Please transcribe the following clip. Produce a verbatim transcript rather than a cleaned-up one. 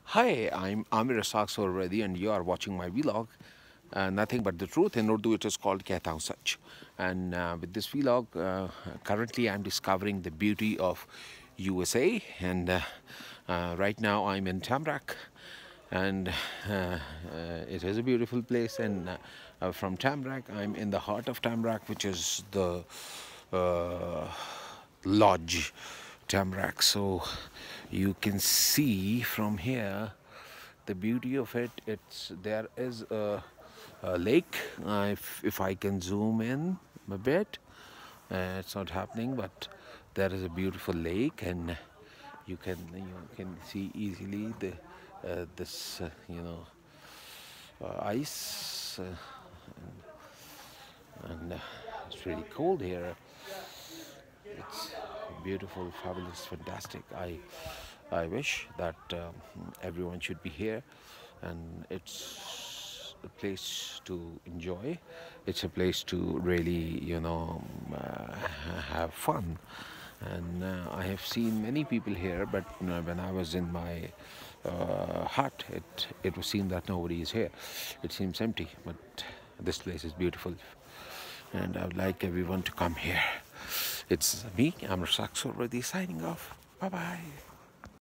Hi, I'm Amir Rasak Sorvedi and you are watching my vlog. Uh, nothing but the truth. In Urdu, it is called Kehta Hu Sach. And uh, with this vlog, uh, currently I'm discovering the beauty of U S A. And uh, uh, right now I'm in Tamrak. And uh, uh, it is a beautiful place. And uh, uh, from Tamrak, I'm in the heart of Tamrak, which is the uh, lodge Tamrak. So you can see from here the beauty of it. It's there is a, a lake. Uh, if, if I can zoom in a bit, uh, it's not happening, but there is a beautiful lake, and you can you can see easily the uh, this uh, you know uh, ice, uh, and, and uh, it's really cold here. It's beautiful, fabulous, fantastic. I I wish that um, everyone should be here, and it's a place to enjoy. It's a place to really, you know, uh, have fun. And uh, I have seen many people here, but you know, when I was in my uh, hut, it it was seen that nobody is here. It seems empty, but this place is beautiful, and I would like everyone to come here. It's me, Amr Saks already signing off. Bye bye.